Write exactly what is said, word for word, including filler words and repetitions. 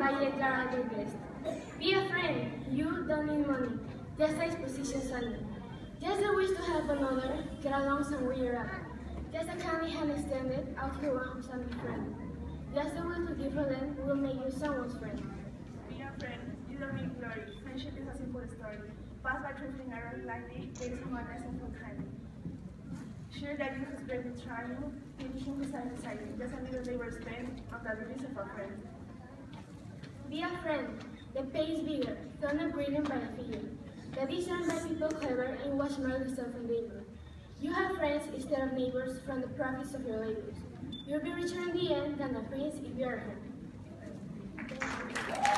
invited your guest. Be a friend. You don't need money, just a disposition only. Just a wish to help another, get along somewhere you're at. Just a kindly hand extended out to one who's a friend. Just a will to give for them will make you someone's friend. Be a friend. You don't need glory. Friendship is a simple story. Pass by trifling around lightly, take someone nice and full kindly. Sure that you whose breath is trying, pity him beside beside you. Just a little they were spent on the release of a friend. Be a friend. The pay is bigger, though not greeted by a figure. That is earned by people clever and watch merely self-endeavor. You have friends instead of neighbors from the profits of your labors. You'll be richer in the end than a prince if you are a friend.